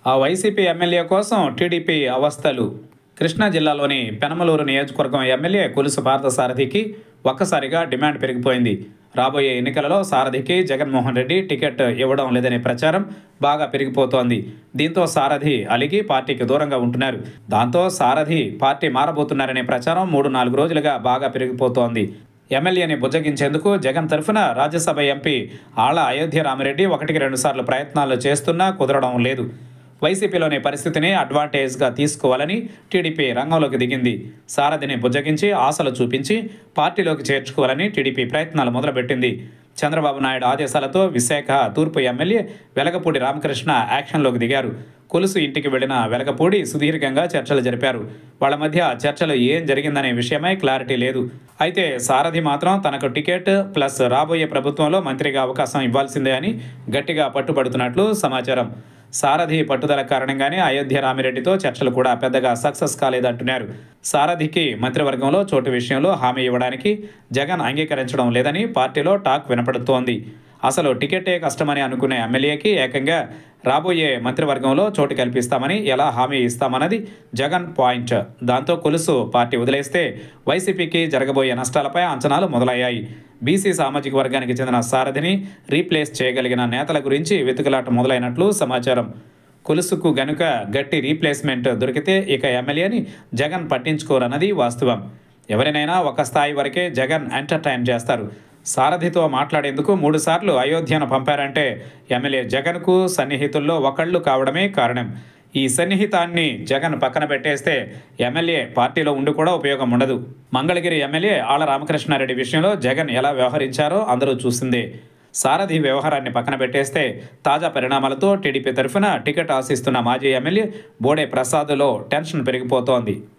ఆ YCP MLA కోసం TDP అవస్థలు. కృష్ణా జిల్లాలోని పెనమలూరు నియోజకవర్గం ఎమ్మెల్యే కొలుసు పార్థసారథికి ఒక్కసారిగా డిమాండ్ పెరిగిపోయింది. రాబోయే ఎన్నికలలో సారథికి జగన్మోహన్ రెడ్డి టికెట్ ఇవ్వడం లేదనే ప్రచారం బాగా పెరిగిపోతోంది. దీంతో సారథి అలిగి పార్టీకి దూరంగా ఉంటున్నారు. దాంతో సారథి పార్టీ మారబోతున్నారనే ప్రచారం 3-4 రోజులుగా బాగా పెరిగిపోతోంది. ఎమ్మెల్యేని బుజ్జగించేందుకు జగన్ తరఫున రాజ్యసభ ఎంపీ ఆళ్ల అయోధ్య రామిరెడ్డి 1-2 సార్లు ప్రయత్నాలు చేస్తున్నా కుదరడం లేదు. వైసీపీలోని పరిస్థితిని అడ్వాంటేజ్గా తీసుకోవాలని టీడీపీ రంగంలోకి దిగింది. సారథిని బుజ్జగించి ఆశలు చూపించి పార్టీలోకి చేర్చుకోవాలని టీడీపీ ప్రయత్నాలు మొదలుపెట్టింది. చంద్రబాబు నాయుడు ఆదేశాలతో విశాఖ తూర్పు ఎమ్మెల్యే వెలగపూడి రామకృష్ణ యాక్షన్లోకి దిగారు. కొలుసు ఇంటికి వెళ్లిన వెలగపూడి సుదీర్ఘంగా చర్చలు జరిపారు. వాళ్ళ మధ్య చర్చలు ఏం జరిగిందనే విషయమై క్లారిటీ లేదు. అయితే సారథి మాత్రం తనకు టికెట్ ప్లస్ రాబోయే ప్రభుత్వంలో మంత్రిగా అవకాశం ఇవ్వాల్సిందే అని గట్టిగా పట్టుబడుతున్నట్లు సమాచారం. సారథి పట్టుదల కారణంగానే అయోధ్య రామిరెడ్డితో చర్చలు కూడా పెద్దగా సక్సెస్ కాలేదంటున్నారు. సారథికి మంత్రివర్గంలో చోటు విషయంలో హామీ ఇవ్వడానికి జగన్ అంగీకరించడం లేదని పార్టీలో టాక్ వినపడుతోంది. అసలు టికెటే కష్టమని అనుకునే ఎమ్మెల్యేకి ఏకంగా రాబోయే మంత్రివర్గంలో చోటు కల్పిస్తామని ఎలా హామీ ఇస్తామన్నది జగన్ పాయింట్. దాంతో కొలుసు పార్టీ వదిలేస్తే వైసీపీకి జరగబోయే నష్టాలపై అంచనాలు మొదలయ్యాయి. బీసీ సామాజిక వర్గానికి చెందిన సారథిని రీప్లేస్ చేయగలిగిన నేతల గురించి వెతుకులాట మొదలైనట్లు సమాచారం. కొలుసుకు గనుక గట్టి రీప్లేస్మెంట్ దొరికితే ఇక ఎమ్మెల్యేని జగన్ పట్టించుకోరన్నది వాస్తవం. ఎవరినైనా ఒక స్థాయి వరకే జగన్ ఎంటర్టైన్ చేస్తారు. సారథితో మాట్లాడేందుకు 3 సార్లు అయోధ్యను పంపారంటే ఎమ్మెల్యే జగన్కు సన్నిహితుల్లో ఒకళ్ళు కావడమే కారణం. ఈ సన్నిహితాన్ని జగన్ పక్కన పెట్టేస్తే ఎమ్మెల్యే పార్టీలో ఉండి కూడా ఉపయోగం ఉండదు. మంగళగిరి ఎమ్మెల్యే ఆళ్ల రామకృష్ణారెడ్డి విషయంలో జగన్ ఎలా వ్యవహరించారో అందరూ చూసిందే. సారథి వ్యవహారాన్ని పక్కన పెట్టేస్తే తాజా పరిణామాలతో టీడీపీ తరఫున టికెట్ ఆశిస్తున్న మాజీ ఎమ్మెల్యే బోడే ప్రసాద్లో టెన్షన్ పెరిగిపోతోంది.